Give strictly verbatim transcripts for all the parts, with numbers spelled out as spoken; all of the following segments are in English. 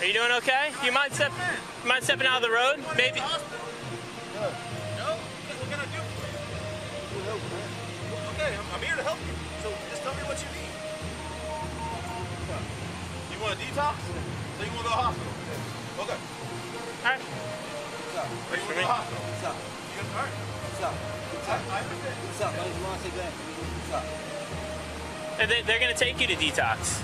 Are you doing okay? Do you mind step, you mind stepping out of the road? Maybe. No. What can I do? Okay, I'm, I'm here to help you. So just tell me what you need. You want a detox? So you want to go to the hospital? Okay. All right. What's up? Or you want to go to the hospital? What's up? You got, all right. What's up? What's up? I, I understand. What's up? What's wrong with that? What's up? They, they're going to take you to detox.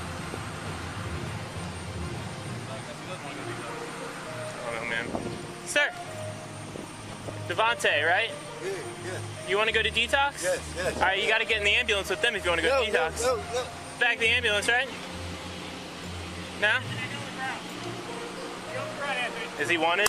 Oh, man. Sir. Devontae, right? Yeah, yeah. You want to go to detox? Yes, yes. All right, you got to get in the ambulance with them if you want to go no, to detox. No, no, no. Back to the ambulance, right? No? Is he wanted?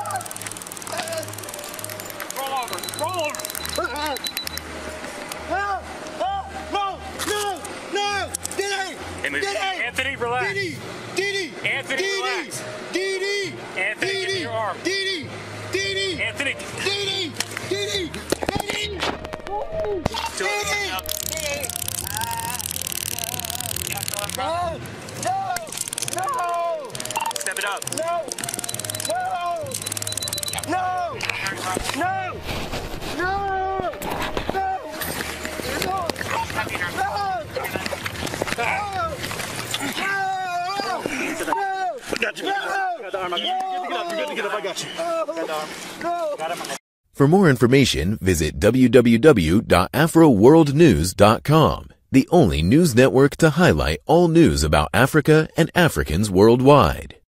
Roll over. Roll over. No, no, no, no. Diddy. Diddy. Anthony, relax. Diddy. Diddy. Anthony, Diddy. relax. Diddy. Anthony, give me your arm. Diddy. Diddy. Anthony. Diddy. Diddy. Diddy. Diddy. No. No. No. Step it up. No. No. No. No. No. No. For more information, visit w w w dot afro world news dot com, the only news network to highlight all news about Africa and Africans worldwide.